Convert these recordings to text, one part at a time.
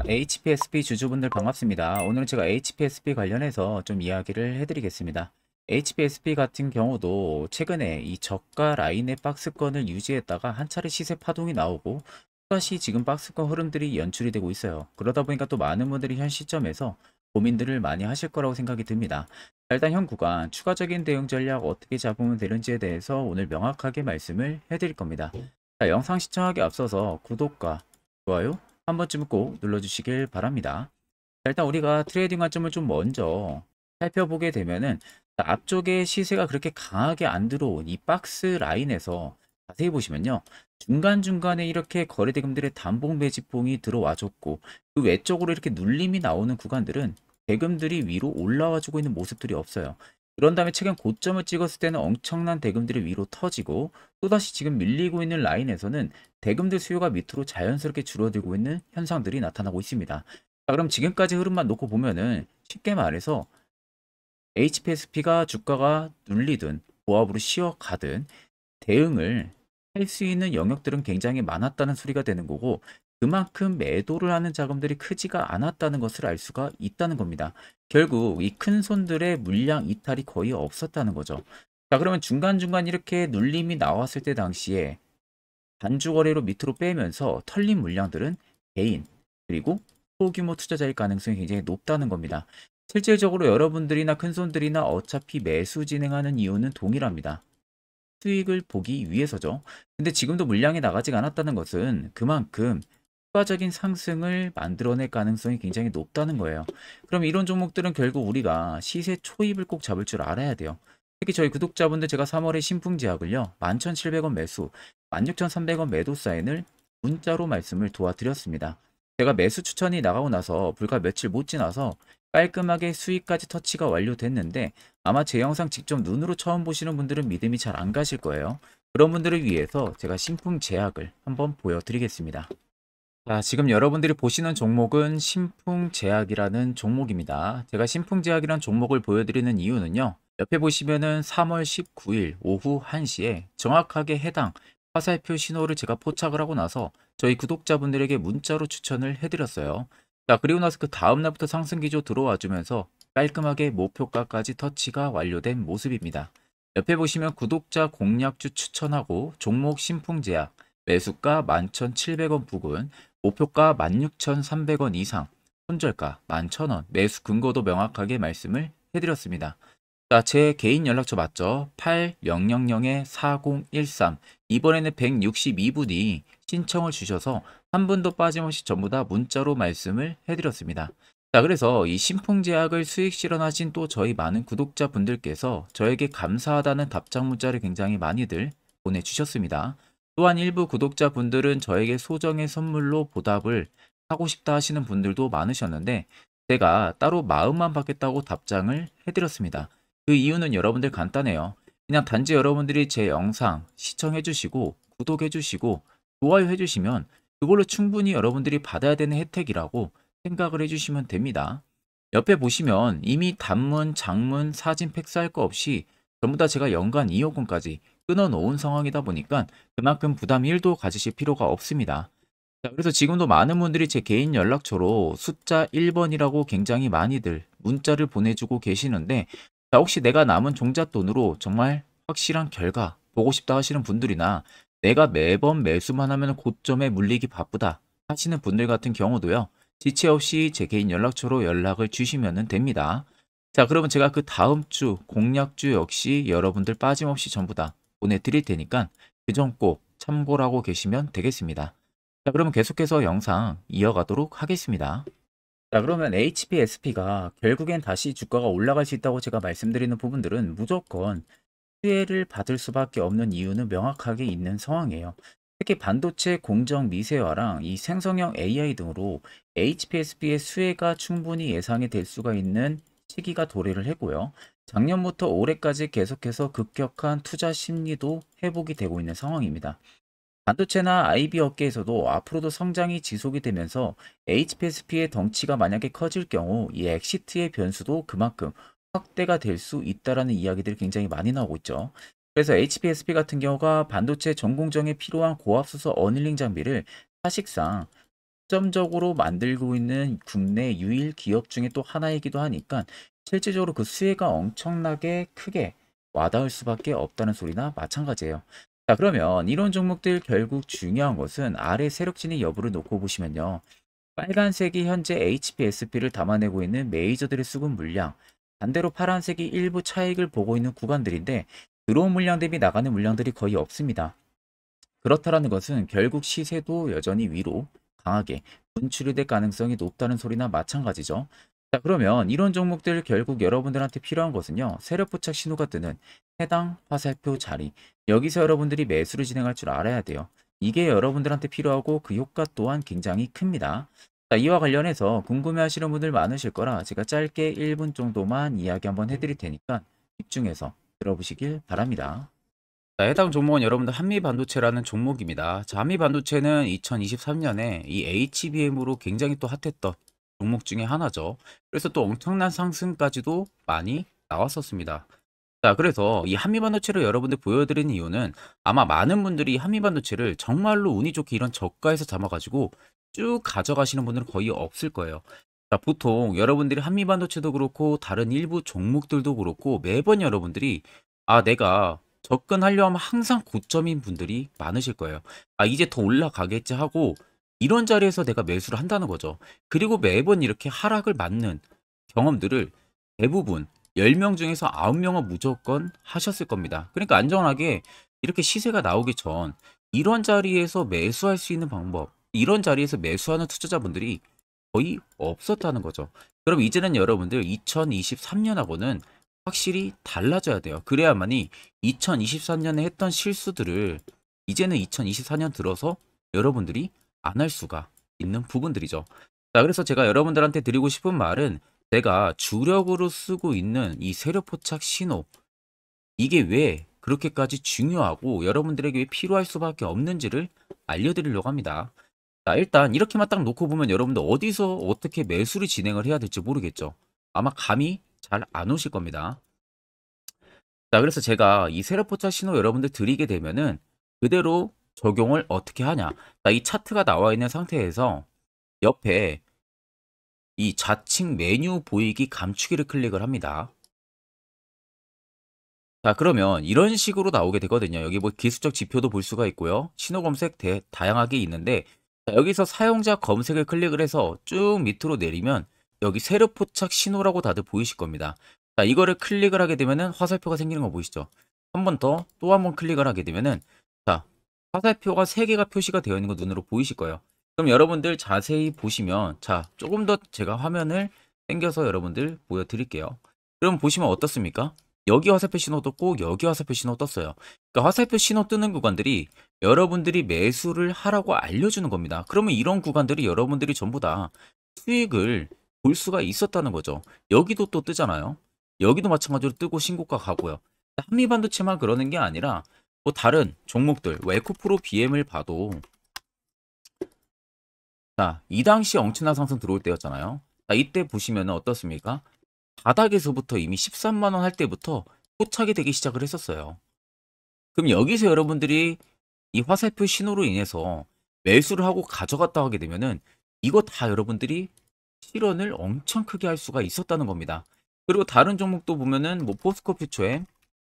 HPSP 주주분들 반갑습니다. 오늘은 제가 HPSP 관련해서 좀 이야기를 해드리겠습니다. HPSP 같은 경우도 최근에 이 저가 라인의 박스권을 유지했다가 한 차례 시세 파동이 나오고 또다시 지금 박스권 흐름들이 연출이 되고 있어요. 그러다 보니까 또 많은 분들이 현 시점에서 고민들을 많이 하실 거라고 생각이 듭니다. 일단 현 구간 추가적인 대응 전략 어떻게 잡으면 되는지에 대해서 오늘 명확하게 말씀을 해드릴 겁니다. 영상 시청하기 앞서서 구독과 좋아요 한 번쯤 꼭 눌러주시길 바랍니다. 일단 우리가 트레이딩 관점을 좀 먼저 살펴보게 되면은 앞쪽에 시세가 그렇게 강하게 안 들어온 이 박스 라인에서 자세히 보시면요. 중간중간에 이렇게 거래대금들의 단봉 매집봉이 들어와줬고 그 외쪽으로 이렇게 눌림이 나오는 구간들은 대금들이 위로 올라와주고 있는 모습들이 없어요. 그런 다음에 최근 고점을 찍었을 때는 엄청난 대금들이 위로 터지고 또다시 지금 밀리고 있는 라인에서는 대금들 수요가 밑으로 자연스럽게 줄어들고 있는 현상들이 나타나고 있습니다. 자, 그럼 지금까지 흐름만 놓고 보면은 쉽게 말해서 HPSP가 주가가 눌리든 보합으로 쉬어가든 대응을 할 수 있는 영역들은 굉장히 많았다는 소리가 되는 거고 그만큼 매도를 하는 자금들이 크지가 않았다는 것을 알 수가 있다는 겁니다. 결국 이 큰 손들의 물량 이탈이 거의 없었다는 거죠. 자, 그러면 중간중간 이렇게 눌림이 나왔을 때 당시에 단주 거래로 밑으로 빼면서 털린 물량들은 개인 그리고 소규모 투자자일 가능성이 굉장히 높다는 겁니다. 실질적으로 여러분들이나 큰손들이나 어차피 매수 진행하는 이유는 동일합니다. 수익을 보기 위해서죠. 근데 지금도 물량이 나가지 않았다는 것은 그만큼 추가적인 상승을 만들어낼 가능성이 굉장히 높다는 거예요. 그럼 이런 종목들은 결국 우리가 시세 초입을 꼭 잡을 줄 알아야 돼요. 특히 저희 구독자분들 제가 3월에 신풍제약을요. 11,700원 매수, 16,300원 매도 사인을 문자로 말씀을 도와드렸습니다. 제가 매수 추천이 나가고 나서 불과 며칠 못 지나서 깔끔하게 수익까지 터치가 완료됐는데 아마 제 영상 직접 눈으로 처음 보시는 분들은 믿음이 잘 안 가실 거예요. 그런 분들을 위해서 제가 신풍제약을 한번 보여드리겠습니다. 자, 지금 여러분들이 보시는 종목은 신풍제약이라는 종목입니다. 제가 신풍제약이라는 종목을 보여드리는 이유는요. 옆에 보시면은 3월 19일 오후 1시에 정확하게 해당 화살표 신호를 제가 포착을 하고 나서 저희 구독자분들에게 문자로 추천을 해드렸어요. 자, 그리고 나서 그 다음날부터 상승기조 들어와 주면서 깔끔하게 목표가까지 터치가 완료된 모습입니다. 옆에 보시면 구독자 공략주 추천하고 종목 신풍제약 매수가 11,700원 부근 목표가 16,300원 이상, 손절가 11,000원, 매수 근거도 명확하게 말씀을 해드렸습니다. 자, 제 개인 연락처 맞죠? 8000-4013. 이번에는 162분이 신청을 주셔서 한 분도 빠짐없이 전부 다 문자로 말씀을 해드렸습니다. 자, 그래서 이 신풍제약을 수익 실현하신 또 저희 많은 구독자분들께서 저에게 감사하다는 답장 문자를 굉장히 많이들 보내주셨습니다. 또한 일부 구독자분들은 저에게 소정의 선물로 보답을 하고 싶다 하시는 분들도 많으셨는데 제가 따로 마음만 받겠다고 답장을 해드렸습니다. 그 이유는 여러분들 간단해요. 그냥 단지 여러분들이 제 영상 시청해 주시고 구독해 주시고 좋아요 해 주시면 그걸로 충분히 여러분들이 받아야 되는 혜택이라고 생각을 해 주시면 됩니다. 옆에 보시면 이미 단문, 장문, 사진 팩스할 거 없이 전부 다 제가 연간 2억 원까지 끊어놓은 상황이다 보니까 그만큼 부담 1도 가지실 필요가 없습니다. 자, 그래서 지금도 많은 분들이 제 개인 연락처로 숫자 1번이라고 굉장히 많이들 문자를 보내주고 계시는데 자, 혹시 내가 남은 종잣돈으로 정말 확실한 결과 보고 싶다 하시는 분들이나 내가 매번 매수만 하면 고점에 물리기 바쁘다 하시는 분들 같은 경우도요. 지체 없이 제 개인 연락처로 연락을 주시면 됩니다. 자, 그러면 제가 그 다음 주 공략주 역시 여러분들 빠짐없이 전부 다 보내드릴 테니까 그 점 꼭 참고를 하고 계시면 되겠습니다. 자, 그러면 계속해서 영상 이어가도록 하겠습니다. 자, 그러면 HPSP가 결국엔 다시 주가가 올라갈 수 있다고 제가 말씀드리는 부분들은 무조건 수혜를 받을 수밖에 없는 이유는 명확하게 있는 상황이에요. 특히 반도체 공정 미세화랑 이 생성형 AI 등으로 HPSP의 수혜가 충분히 예상이 될 수가 있는 시기가 도래를 했고요. 작년부터 올해까지 계속해서 급격한 투자 심리도 회복이 되고 있는 상황입니다. 반도체나 IB 업계에서도 앞으로도 성장이 지속이 되면서 HPSP의 덩치가 만약에 커질 경우 이 엑시트의 변수도 그만큼 확대가 될 수 있다라는 이야기들이 굉장히 많이 나오고 있죠. 그래서 HPSP 같은 경우가 반도체 전공정에 필요한 고압수소 어닐링 장비를 사실상 독점적으로 만들고 있는 국내 유일 기업 중에 또 하나이기도 하니까 실질적으로 그 수혜가 엄청나게 크게 와닿을 수밖에 없다는 소리나 마찬가지예요. 자, 그러면 이런 종목들 결국 중요한 것은 아래 세력 진입 여부를 놓고 보시면요. 빨간색이 현재 HPSP를 담아내고 있는 메이저들의 수급 물량, 반대로 파란색이 일부 차익을 보고 있는 구간들인데 들어온 물량 대비 나가는 물량들이 거의 없습니다. 그렇다라는 것은 결국 시세도 여전히 위로 강하게 분출이 될 가능성이 높다는 소리나 마찬가지죠. 자, 그러면 이런 종목들 결국 여러분들한테 필요한 것은요. 세력 포착 신호가 뜨는 해당 화살표 자리. 여기서 여러분들이 매수를 진행할 줄 알아야 돼요. 이게 여러분들한테 필요하고 그 효과 또한 굉장히 큽니다. 자, 이와 관련해서 궁금해하시는 분들 많으실 거라 제가 짧게 1분 정도만 이야기 한번 해드릴 테니까 집중해서 들어보시길 바랍니다. 자, 해당 종목은 여러분들 한미반도체라는 종목입니다. 자, 한미반도체는 2023년에 이 HBM으로 굉장히 또 핫했던 종목 중에 하나죠. 그래서 또 엄청난 상승까지도 많이 나왔었습니다. 자, 그래서 이 한미반도체를 여러분들 보여드리는 이유는 아마 많은 분들이 한미반도체를 정말로 운이 좋게 이런 저가에서 잡아가지고 쭉 가져가시는 분들은 거의 없을 거예요. 자, 보통 여러분들이 한미반도체도 그렇고 다른 일부 종목들도 그렇고 매번 여러분들이 내가 접근하려 하면 항상 고점인 분들이 많으실 거예요. 이제 더 올라가겠지 하고 이런 자리에서 내가 매수를 한다는 거죠. 그리고 매번 이렇게 하락을 맞는 경험들을 대부분 10명 중에서 9명은 무조건 하셨을 겁니다. 그러니까 안전하게 이렇게 시세가 나오기 전 이런 자리에서 매수할 수 있는 방법, 이런 자리에서 매수하는 투자자분들이 거의 없었다는 거죠. 그럼 이제는 여러분들 2023년하고는 확실히 달라져야 돼요. 그래야만이 2023년에 했던 실수들을 이제는 2024년 들어서 여러분들이 안 할 수가 있는 부분들이죠. 자, 그래서 제가 여러분들한테 드리고 싶은 말은 내가 주력으로 쓰고 있는 이 세력 포착 신호, 이게 왜 그렇게까지 중요하고 여러분들에게 왜 필요할 수밖에 없는지를 알려드리려고 합니다. 자, 일단 이렇게만 딱 놓고 보면 여러분들 어디서 어떻게 매수를 진행을 해야 될지 모르겠죠. 아마 감이 잘 안 오실 겁니다. 자, 그래서 제가 이 세력포착 신호 여러분들 드리게 되면은 그대로 적용을 어떻게 하냐. 자, 이 차트가 나와 있는 상태에서 옆에 이 좌측 메뉴 보이기 감추기를 클릭을 합니다. 자, 그러면 이런 식으로 나오게 되거든요. 여기 뭐 기술적 지표도 볼 수가 있고요. 신호 검색 다양하게 있는데 자, 여기서 사용자 검색을 클릭을 해서 쭉 밑으로 내리면 여기 세력 포착 신호라고 다들 보이실 겁니다. 자, 이거를 클릭을 하게 되면은 화살표가 생기는 거 보이시죠? 한 번 더 또 한 번 클릭을 하게 되면은 자, 화살표가 3개가 표시가 되어 있는 거 눈으로 보이실 거예요. 그럼 여러분들 자세히 보시면 자, 조금 더 제가 화면을 당겨서 여러분들 보여드릴게요. 그럼 보시면 어떻습니까? 여기 화살표 신호 떴고 여기 화살표 신호 떴어요. 그러니까 화살표 신호 뜨는 구간들이 여러분들이 매수를 하라고 알려주는 겁니다. 그러면 이런 구간들이 여러분들이 전부 다 수익을 볼 수가 있었다는 거죠. 여기도 또 뜨잖아요. 여기도 마찬가지로 뜨고 신고가 가고요. 한미반도체만 그러는 게 아니라 뭐 다른 종목들, 뭐 에코프로 BM을 봐도 자, 이 당시 엄청난 상승 들어올 때였잖아요. 자, 이때 보시면 어떻습니까? 바닥에서부터 이미 13만 원 할 때부터 포착이 되기 시작을 했었어요. 그럼 여기서 여러분들이 이 화살표 신호로 인해서 매수를 하고 가져갔다 하게 되면은 이거 다 여러분들이 실현을 엄청 크게 할 수가 있었다는 겁니다. 그리고 다른 종목도 보면은 뭐 포스코 퓨처엠,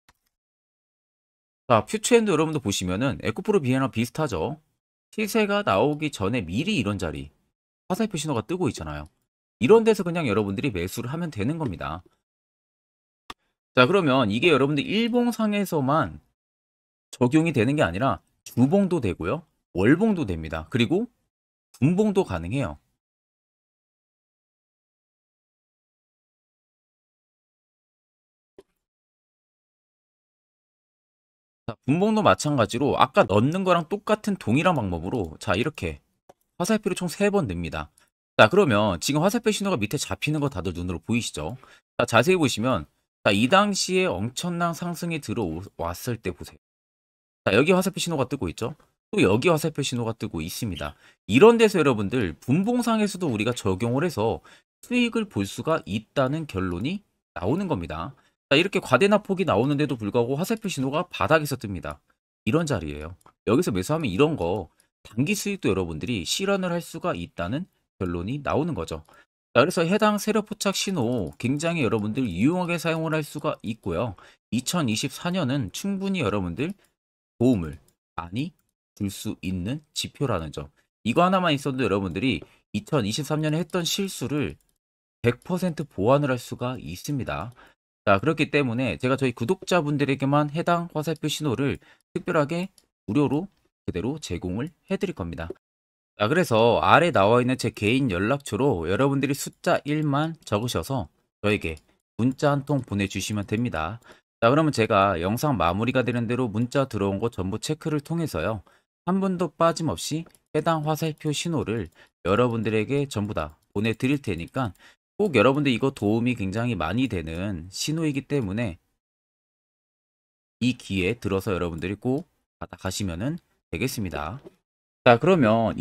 자, 퓨처엠도 여러분들 보시면은 에코프로 비에나 비슷하죠. 시세가 나오기 전에 미리 이런 자리 화살표 신호가 뜨고 있잖아요. 이런 데서 그냥 여러분들이 매수를 하면 되는 겁니다. 자, 그러면 이게 여러분들 일봉상에서만 적용이 되는 게 아니라 주봉도 되고요. 월봉도 됩니다. 그리고 분봉도 가능해요. 자, 분봉도 마찬가지로 아까 넣는 거랑 똑같은 동일한 방법으로 자, 이렇게 화살표를 총 3번 냅니다. 자, 그러면 지금 화살표 신호가 밑에 잡히는 거 다들 눈으로 보이시죠? 자, 자세히 보시면 자, 이 당시에 엄청난 상승이 들어왔을 때 보세요. 자, 여기 화살표 신호가 뜨고 있죠? 또 여기 화살표 신호가 뜨고 있습니다. 이런 데서 여러분들 분봉상에서도 우리가 적용을 해서 수익을 볼 수가 있다는 결론이 나오는 겁니다. 자, 이렇게 과대납폭이 나오는데도 불구하고 화살표 신호가 바닥에서 뜹니다. 이런 자리예요. 여기서 매수하면 이런 거 단기 수익도 여러분들이 실현을 할 수가 있다는 결론이 나오는 거죠. 자, 그래서 해당 세력 포착 신호 굉장히 여러분들 유용하게 사용을 할 수가 있고요. 2024년은 충분히 여러분들 도움을 많이 줄 수 있는 지표라는 점. 이거 하나만 있어도 여러분들이 2023년에 했던 실수를 100% 보완을 할 수가 있습니다. 자, 그렇기 때문에 제가 저희 구독자분들에게만 해당 화살표 신호를 특별하게 무료로 그대로 제공을 해드릴 겁니다. 자, 그래서 아래 나와 있는 제 개인 연락처로 여러분들이 숫자 1만 적으셔서 저에게 문자 한 통 보내주시면 됩니다. 자, 그러면 제가 영상 마무리가 되는 대로 문자 들어온 거 전부 체크를 통해서요. 한 분도 빠짐없이 해당 화살표 신호를 여러분들에게 전부 다 보내드릴 테니까 꼭 여러분들 이거 도움이 굉장히 많이 되는 신호이기 때문에 이 기회에 들어서 여러분들이 꼭 받아가시면 되겠습니다. 자, 그러면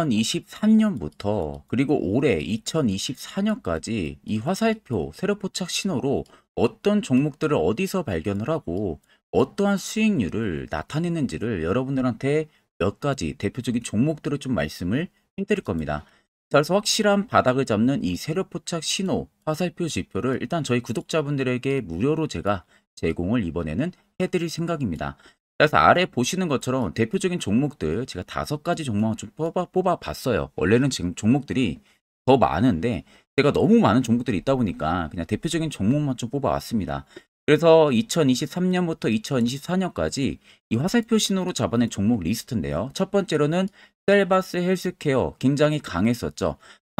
2023년부터 그리고 올해 2024년까지 이 화살표 세력 포착 신호로 어떤 종목들을 어디서 발견을 하고 어떠한 수익률을 나타내는지를 여러분들한테 몇 가지 대표적인 종목들을 좀 말씀을 해드릴 겁니다. 자, 그래서 확실한 바닥을 잡는 이 세력 포착 신호 화살표 지표를 일단 저희 구독자분들에게 무료로 제가 제공을 이번에는 해드릴 생각입니다. 그래서 아래 보시는 것처럼 대표적인 종목들 제가 5가지 종목을 좀 뽑아 봤어요. 원래는 지금 종목들이 더 많은데 제가 너무 많은 종목들이 있다 보니까 그냥 대표적인 종목만 좀 뽑아 왔습니다. 그래서 2023년부터 2024년까지 이 화살표 신호로 잡아낸 종목 리스트인데요. 첫 번째로는 셀바스 헬스케어 굉장히 강했었죠.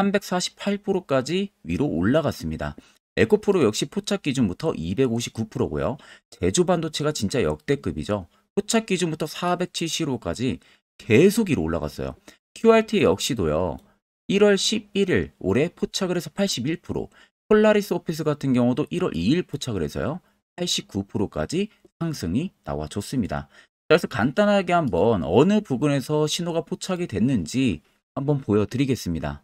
348%까지 위로 올라갔습니다. 에코프로 역시 포착 기준부터 259%고요. 제주반도체가 진짜 역대급이죠. 포착 기준부터 475까지 계속 위로 올라갔어요. QRT 역시도요. 1월 11일 올해 포착을 해서 81%, 폴라리스 오피스 같은 경우도 1월 2일 포착을 해서요. 89%까지 상승이 나와줬습니다. 그래서 간단하게 한번 어느 부분에서 신호가 포착이 됐는지 한번 보여드리겠습니다.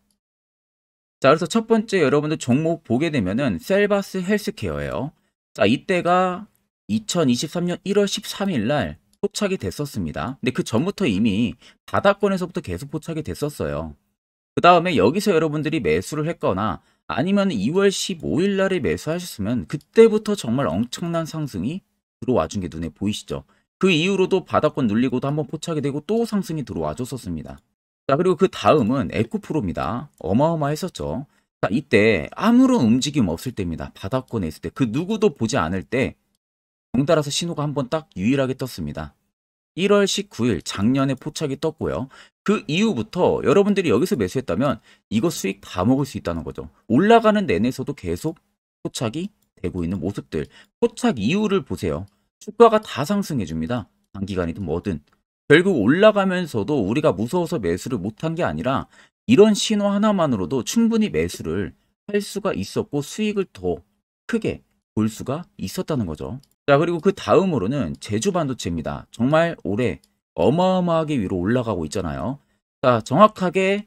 자, 그래서 첫 번째 여러분들 종목 보게 되면은 셀바스 헬스케어예요. 자, 이때가 2023년 1월 13일 날 포착이 됐었습니다. 근데 그 전부터 이미 바닥권에서부터 계속 포착이 됐었어요. 그 다음에 여기서 여러분들이 매수를 했거나 아니면 2월 15일 날에 매수하셨으면 그때부터 정말 엄청난 상승이 들어와 준 게 눈에 보이시죠? 그 이후로도 바닥권 눌리고도 한번 포착이 되고 또 상승이 들어와 줬었습니다. 자, 그리고 그 다음은 에코프로입니다. 어마어마했었죠. 자, 이때 아무런 움직임 없을 때입니다. 바닥권에 있을 때. 그 누구도 보지 않을 때 덩달아서 신호가 한번 딱 유일하게 떴습니다. 1월 19일 작년에 포착이 떴고요. 그 이후부터 여러분들이 여기서 매수했다면 이거 수익 다 먹을 수 있다는 거죠. 올라가는 내내서도 계속 포착이 되고 있는 모습들. 포착 이후를 보세요. 주가가 다 상승해 줍니다. 단기간이든 뭐든. 결국 올라가면서도 우리가 무서워서 매수를 못한 게 아니라 이런 신호 하나만으로도 충분히 매수를 할 수가 있었고 수익을 더 크게 볼 수가 있었다는 거죠. 자, 그리고 그 다음으로는 제주반도체입니다. 정말 올해 어마어마하게 위로 올라가고 있잖아요. 자, 정확하게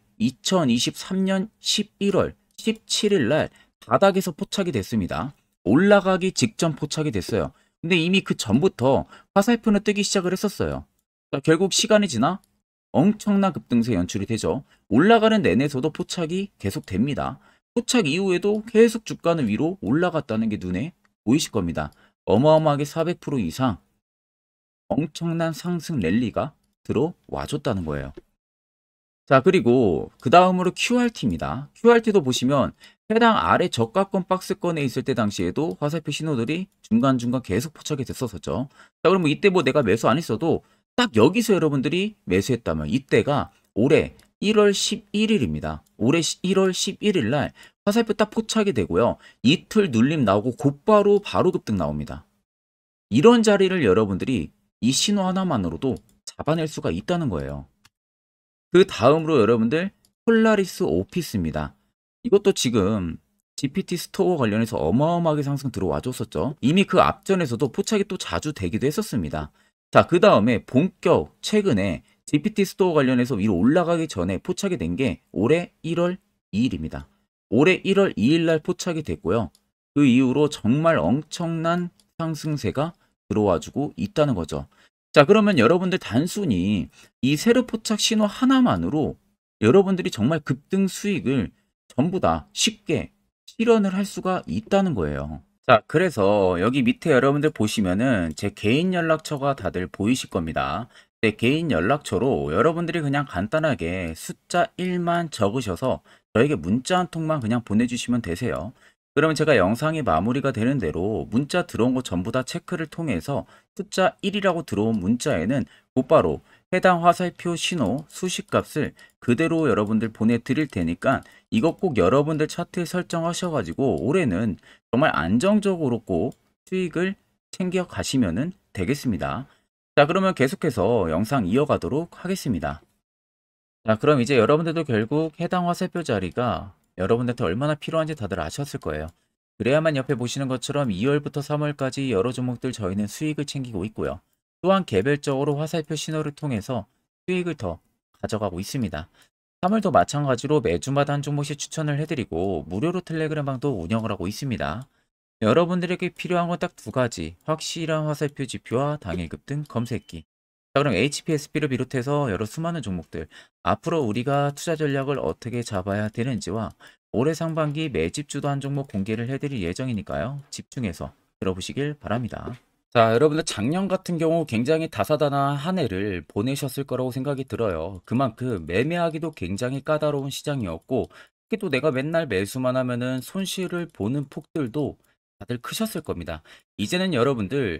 2023년 11월 17일 날 바닥에서 포착이 됐습니다. 올라가기 직전 포착이 됐어요. 근데 이미 그 전부터 화살표는 뜨기 시작을 했었어요. 자, 결국 시간이 지나 엄청난 급등세 연출이 되죠. 올라가는 내내서도 포착이 계속 됩니다. 포착 이후에도 계속 주가는 위로 올라갔다는 게 눈에 보이실 겁니다. 어마어마하게 400% 이상 엄청난 상승 랠리가 들어와 줬다는 거예요. 자, 그리고 그 다음으로 QRT입니다. QRT도 보시면 해당 아래 저가권 박스권에 있을 때 당시에도 화살표 신호들이 중간중간 계속 포착이 됐었죠. 자, 그러면 이때 뭐 내가 매수 안 했어도 딱 여기서 여러분들이 매수했다면 이때가 올해 1월 11일입니다. 올해 1월 11일 날 화살표 딱 포착이 되고요. 이틀 눌림 나오고 곧바로 바로 급등 나옵니다. 이런 자리를 여러분들이 이 신호 하나만으로도 잡아낼 수가 있다는 거예요. 그 다음으로 여러분들 폴라리스 오피스입니다. 이것도 지금 GPT 스토어 관련해서 어마어마하게 상승 들어와 줬었죠. 이미 그 앞전에서도 포착이 또 자주 되기도 했었습니다. 자, 그 다음에 본격 최근에 GPT 스토어 관련해서 위로 올라가기 전에 포착이 된 게 올해 1월 2일입니다. 올해 1월 2일 날 포착이 됐고요. 그 이후로 정말 엄청난 상승세가 들어와주고 있다는 거죠. 자, 그러면 여러분들 단순히 이 세로 포착 신호 하나만으로 여러분들이 정말 급등 수익을 전부 다 쉽게 실현을 할 수가 있다는 거예요. 자, 그래서 여기 밑에 여러분들 보시면은 제 개인 연락처가 다들 보이실 겁니다. 제 개인 연락처로 여러분들이 그냥 간단하게 숫자 1만 적으셔서 저에게 문자 한 통만 그냥 보내주시면 되세요. 그러면 제가 영상이 마무리가 되는 대로 문자 들어온 거 전부 다 체크를 통해서 숫자 1이라고 들어온 문자에는 곧바로 해당 화살표 신호 수식값을 그대로 여러분들 보내드릴 테니까 이거 꼭 여러분들 차트에 설정하셔가지고 올해는 정말 안정적으로 꼭 수익을 챙겨 가시면 되겠습니다. 자, 그러면 계속해서 영상 이어가도록 하겠습니다. 자, 그럼 이제 여러분들도 결국 해당 화살표 자리가 여러분들한테 얼마나 필요한지 다들 아셨을 거예요. 그래야만 옆에 보시는 것처럼 2월부터 3월까지 여러 종목들 저희는 수익을 챙기고 있고요. 또한 개별적으로 화살표 신호를 통해서 수익을 더 가져가고 있습니다. 3월도 마찬가지로 매주마다 한 종목씩 추천을 해드리고 무료로 텔레그램 방도 운영을 하고 있습니다. 여러분들에게 필요한 건 딱 두 가지, 확실한 화살표 지표와 당일 급등 검색기. 자, 그럼 HPSP를 비롯해서 여러 수많은 종목들, 앞으로 우리가 투자 전략을 어떻게 잡아야 되는지와 올해 상반기 매집주도 한 종목 공개를 해드릴 예정이니까요. 집중해서 들어보시길 바랍니다. 자, 여러분들 작년 같은 경우 굉장히 다사다난한 한 해를 보내셨을 거라고 생각이 들어요. 그만큼 매매하기도 굉장히 까다로운 시장이었고, 특히 또 내가 맨날 매수만 하면은 손실을 보는 폭들도 다들 크셨을 겁니다. 이제는 여러분들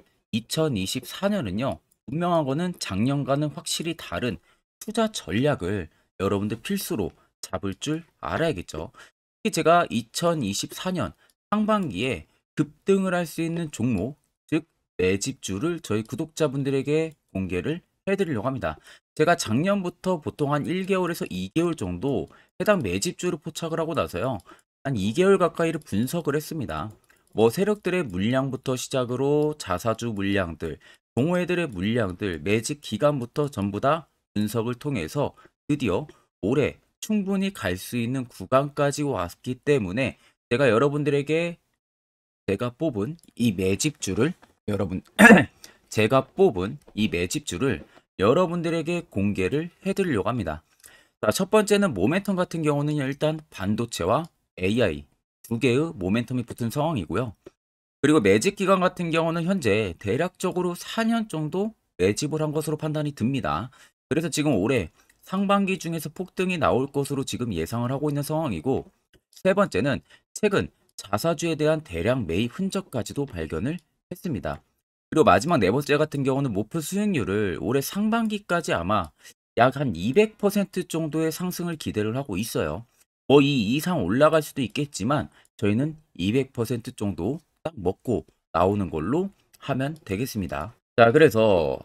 2024년은요, 분명한 거는 작년과는 확실히 다른 투자 전략을 여러분들 필수로 잡을 줄 알아야겠죠. 특히 제가 2024년 상반기에 급등을 할 수 있는 종목, 즉 매집주를 저희 구독자분들에게 공개를 해드리려고 합니다. 제가 작년부터 보통 한 1개월에서 2개월 정도 해당 매집주를 포착을 하고 나서요, 한 2개월 가까이를 분석을 했습니다. 뭐 세력들의 물량부터 시작으로 자사주 물량들, 동호회들의 물량들, 매집 기간부터 전부 다 분석을 통해서 드디어 올해 충분히 갈 수 있는 구간까지 왔기 때문에 제가 여러분들에게 제가 뽑은 이 매집주를 제가 뽑은 이 매집주를 여러분들에게 공개를 해드리려고 합니다. 자, 첫 번째는 모멘텀 같은 경우는 일단 반도체와 AI 두 개의 모멘텀이 붙은 상황이고요. 그리고 매집 기간 같은 경우는 현재 대략적으로 4년 정도 매집을 한 것으로 판단이 듭니다. 그래서 지금 올해 상반기 중에서 폭등이 나올 것으로 지금 예상을 하고 있는 상황이고, 세 번째는 최근 자사주에 대한 대량 매입 흔적까지도 발견을 했습니다. 그리고 마지막 네 번째 같은 경우는 목표 수익률을 올해 상반기까지 아마 약 한 200% 정도의 상승을 기대를 하고 있어요. 뭐 이 이상 올라갈 수도 있겠지만 저희는 200% 정도 딱 먹고 나오는 걸로 하면 되겠습니다. 자, 그래서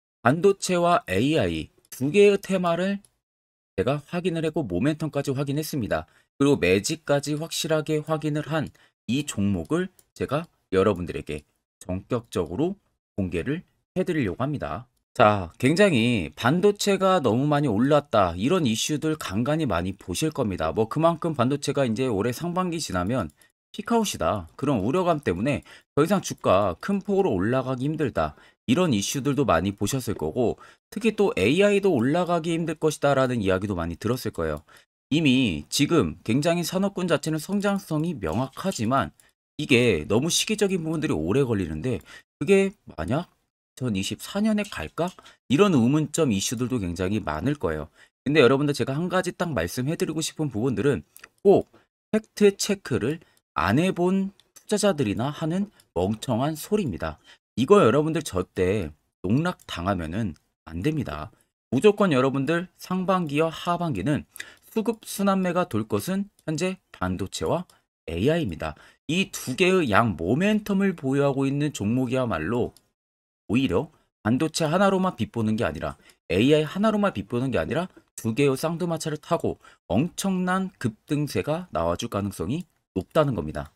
반도체와 AI 두 개의 테마를 제가 확인을 했고 모멘텀까지 확인했습니다. 그리고 매직까지 확실하게 확인을 한 이 종목을 제가 여러분들에게 전격적으로 공개를 해드리려고 합니다. 자, 굉장히 반도체가 너무 많이 올랐다, 이런 이슈들 간간히 많이 보실 겁니다. 뭐 그만큼 반도체가 이제 올해 상반기 지나면 피크아웃이다, 그런 우려감 때문에 더 이상 주가 큰 폭으로 올라가기 힘들다, 이런 이슈들도 많이 보셨을 거고, 특히 또 AI도 올라가기 힘들 것이다 라는 이야기도 많이 들었을 거예요. 이미 지금 굉장히 산업군 자체는 성장성이 명확하지만 이게 너무 시기적인 부분들이 오래 걸리는데 그게 만약 2024년에 갈까? 이런 의문점 이슈들도 굉장히 많을 거예요. 근데 여러분들 제가 한 가지 딱 말씀해드리고 싶은 부분들은 꼭 팩트 체크를 안 해본 투자자들이나 하는 멍청한 소리입니다. 이거 여러분들 절대 농락 당하면은 안 됩니다. 무조건 여러분들 상반기와 하반기는 수급 순환매가 돌 것은 현재 반도체와 AI입니다. 이 두 개의 양 모멘텀을 보유하고 있는 종목이야말로 오히려 반도체 하나로만 빗보는 게 아니라 AI 하나로만 빗보는 게 아니라 두 개의 쌍두마차를 타고 엄청난 급등세가 나와줄 가능성이 높다는 겁니다.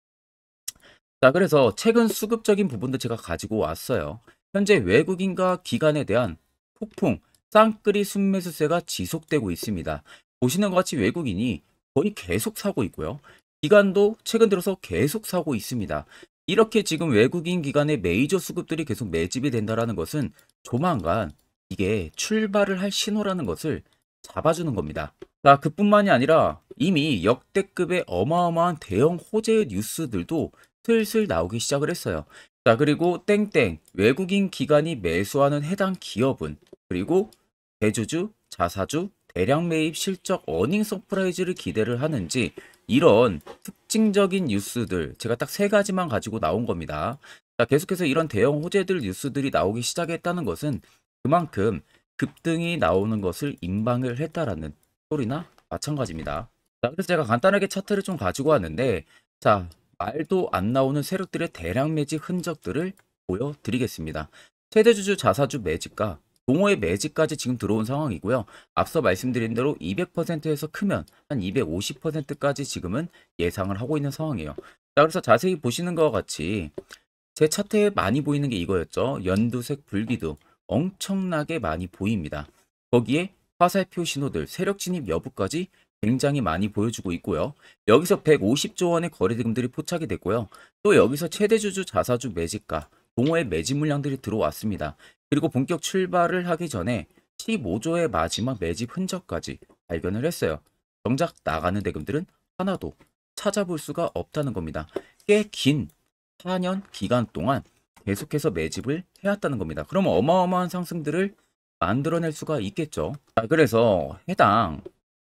자, 그래서 최근 수급적인 부분도 제가 가지고 왔어요. 현재 외국인과 기관에 대한 폭풍 쌍끌이 순매수세가 지속되고 있습니다. 보시는 것 같이 외국인이 거의 계속 사고 있고요. 기관도 최근 들어서 계속 사고 있습니다. 이렇게 지금 외국인 기관의 메이저 수급들이 계속 매집이 된다는 것은 조만간 이게 출발을 할 신호라는 것을 잡아주는 겁니다. 자, 그뿐만이 아니라 이미 역대급의 어마어마한 대형 호재 뉴스들도 슬슬 나오기 시작을 했어요. 자, 그리고 땡땡 외국인 기관이 매수하는 해당 기업은, 그리고 대주주, 자사주, 대량 매입 실적 어닝 서프라이즈를 기대를 하는지, 이런 특징적인 뉴스들 제가 딱 세 가지만 가지고 나온 겁니다. 자, 계속해서 이런 대형 호재들 뉴스들이 나오기 시작했다는 것은 그만큼 급등이 나오는 것을 임방을 했다라는 소리나 마찬가지입니다. 자, 그래서 제가 간단하게 차트를 좀 가지고 왔는데, 자, 말도 안 나오는 세력들의 대량 매집 흔적들을 보여드리겠습니다. 최대주주 자사주 매집과 동호회 매집까지 지금 들어온 상황이고요. 앞서 말씀드린 대로 200%에서 크면 한 250%까지 지금은 예상을 하고 있는 상황이에요. 자, 그래서 자세히 보시는 것과 같이 제 차트에 많이 보이는 게 이거였죠. 연두색 불기둥 엄청나게 많이 보입니다. 거기에 화살표 신호들, 세력 진입 여부까지 굉장히 많이 보여주고 있고요. 여기서 150조 원의 거래대금들이 포착이 됐고요. 또 여기서 최대주주 자사주 매집가, 동호회 매집 물량들이 들어왔습니다. 그리고 본격 출발을 하기 전에 15조의 마지막 매집 흔적까지 발견을 했어요. 정작 나가는 대금들은 하나도 찾아볼 수가 없다는 겁니다. 꽤 긴 4년 기간 동안 계속해서 매집을 해왔다는 겁니다. 그럼 어마어마한 상승들을 만들어낼 수가 있겠죠. 자, 그래서 해당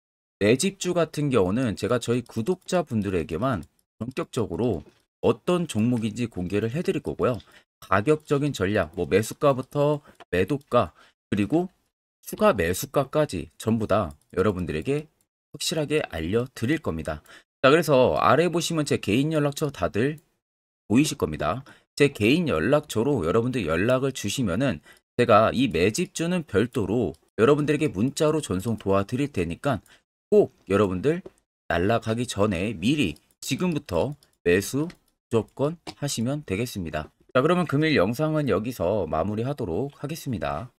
매집주 같은 경우는 제가 저희 구독자분들에게만 본격적으로 어떤 종목인지 공개를 해드릴 거고요. 가격적인 전략, 뭐 매수가부터 매도가, 그리고 추가 매수가까지 전부 다 여러분들에게 확실하게 알려드릴 겁니다. 자, 그래서 아래 보시면 제 개인 연락처 다들 보이실 겁니다. 제 개인 연락처로 여러분들 연락을 주시면은 제가 이 매집주는 별도로 여러분들에게 문자로 전송 도와드릴 테니까 꼭 여러분들 날라가기 전에 미리 지금부터 매수 무조건 하시면 되겠습니다. 자, 그러면 금일 영상은 여기서 마무리하도록 하겠습니다.